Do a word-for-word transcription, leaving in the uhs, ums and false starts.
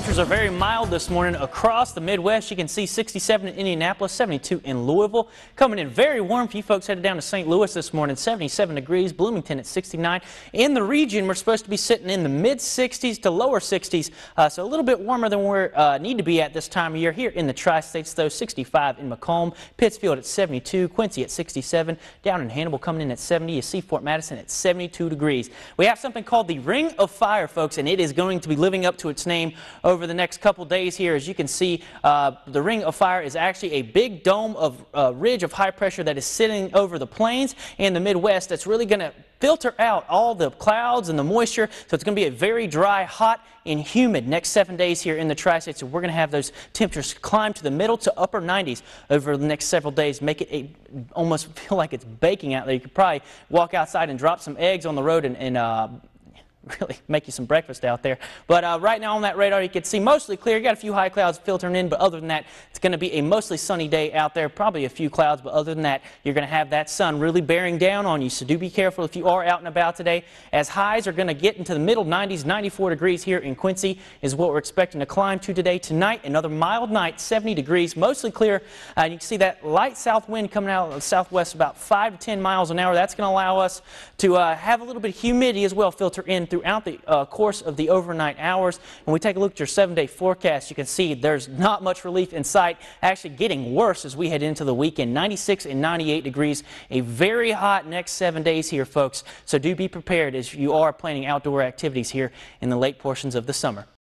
Temperatures are very mild this morning across the Midwest. You can see sixty-seven in Indianapolis, seventy-two in Louisville. Coming in very warm for you folks headed down to Saint Louis this morning, seventy-seven degrees. Bloomington at sixty-nine. In the region, we're supposed to be sitting in the mid sixties to lower sixties, uh, so a little bit warmer than we uh, need to be at this time of year. Here in the Tri-States, though, sixty-five in Macomb, Pittsfield at seventy-two, Quincy at sixty-seven, down in Hannibal coming in at seventy. You see Fort Madison at seventy-two degrees. We have something called the Ring of Fire, folks, and it is going to be living up to its name over the next couple days here. As you can see, uh, the Ring of Fire is actually a big dome of uh, ridge of high pressure that is sitting over the plains and the Midwest that's really going to filter out all the clouds and the moisture. So it's going to be a very dry, hot, and humid next seven days here in the Tri-States. So we're going to have those temperatures climb to the middle to upper nineties over the next several days. Make it a, almost feel like it's baking out there. You could probably walk outside and drop some eggs on the road and, and uh, really make you some breakfast out there. But uh, right now on that radar, you can see mostly clear. You got a few high clouds filtering in, but other than that, it's going to be a mostly sunny day out there. Probably a few clouds, but other than that, you're going to have that sun really bearing down on you. So do be careful if you are out and about today, as highs are going to get into the middle nineties. ninety-four degrees here in Quincy is what we're expecting to climb to today. Tonight, another mild night, seventy degrees, mostly clear. Uh, you can see that light south wind coming out of the southwest about five to ten miles an hour. That's going to allow us to uh, have a little bit of humidity as well filter in throughout the uh, course of the overnight hours. When we take a look at your seven-day forecast, you can see there's not much relief in sight, actually getting worse as we head into the weekend. ninety-six and ninety-eight degrees, a very hot next seven days here, folks. So do be prepared as you are planning outdoor activities here in the late portions of the summer.